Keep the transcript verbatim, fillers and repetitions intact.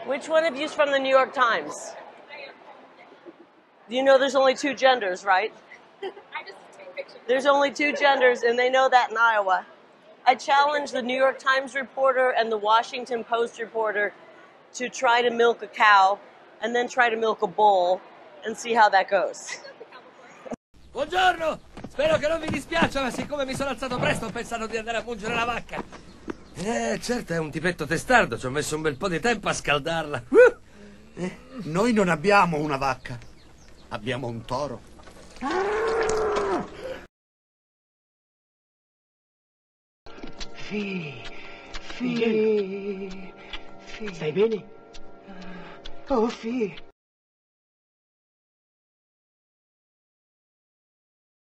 Which one of you's from the New York Times? You know there's only two genders, right? I just take pictures. There's only two genders, and they know that in Iowa. I challenge the New York Times reporter and the Washington Post reporter to try to milk a cow and then try to milk a bull and see how that goes. Buongiorno! Spero che non vi dispiaccia, ma siccome mi sono alzato presto ho pensato di andare a mungere la vacca. Eh, certo, è un tipetto testardo, ci ho messo un bel po' di tempo a scaldarla. Uh! Eh, noi non abbiamo una vacca, abbiamo un toro. Fi, fi, fi. Stai bene? Oh, fi.